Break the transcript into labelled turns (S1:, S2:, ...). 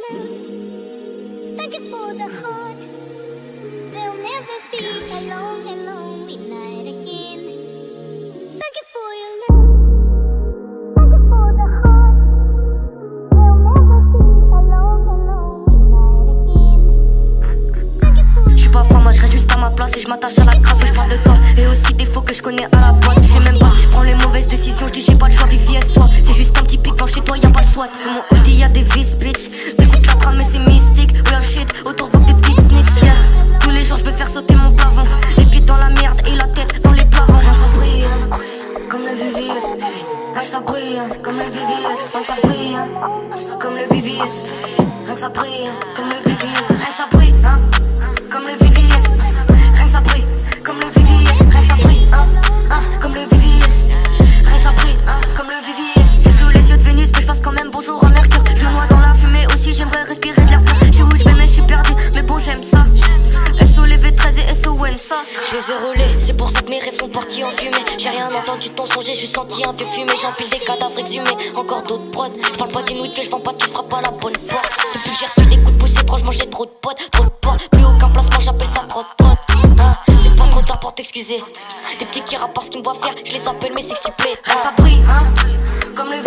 S1: love. Thank you for the heart. There'll never be a lonely night again. Thank you for your love. Thank you for the heart. There'll never be a lonely night again. Thank you for.
S2: J'suis pas froid, moi je reste juste à ma place et je m'attache à la grâce. Ouais, je parle de toi et aussi des faux que je connais à la base. Je sais même pas si je prends les mauvaises décisions. Je dis j'ai pas le choix, Vivi soit. C'est juste un petit pic quand chez toi y'a pas le SWAT. Sur mon hoodie y'a des vis bitch. T'écoutes la trame mais c'est mystique. Real shit, autour de vous des petites snakes, yeah. Tous les jours je veux faire sauter mon plafond. Les pieds dans la merde et la tête dans les plavons. Ça brille comme le VVS. Ça brille comme le VVS. Ça brille comme le VVS. Ça brille comme le VVS. Ça brille comme le VVS. Ça brille comme le VVS. Ça brille comme le VVS. Ça brille comme le VVS. C'est sous les yeux de Vénus mais je passe quand même bonjour à Mercure. Je me noie dans la fumée aussi, j'aimerais respirer de l'air pur. Je sais où je vais mais je suis perdu, mais bon j'aime ça. SO les V13 et SO ça. Je les ai roulés, c'est pour ça que mes rêves sont partis en fumée. J'ai rien entendu de ton son, j'ai juste senti un vieux fumer. J'empile des cadavres exhumés, encore d'autres prods. Je parle pas d'une weed que je vends pas, tu frappes à la bonne porte. Depuis que j'ai reçu des coups de pouce étranges, j'ai trop de potes, trop de poids. Plus aucun placement, j'appelle ça trotte. C'est pas trop tard pour t'excuser. Des petits qui rappent parce qu'ils me voient faire, je les appelle mais c'est que tu plais. Ça brille comme le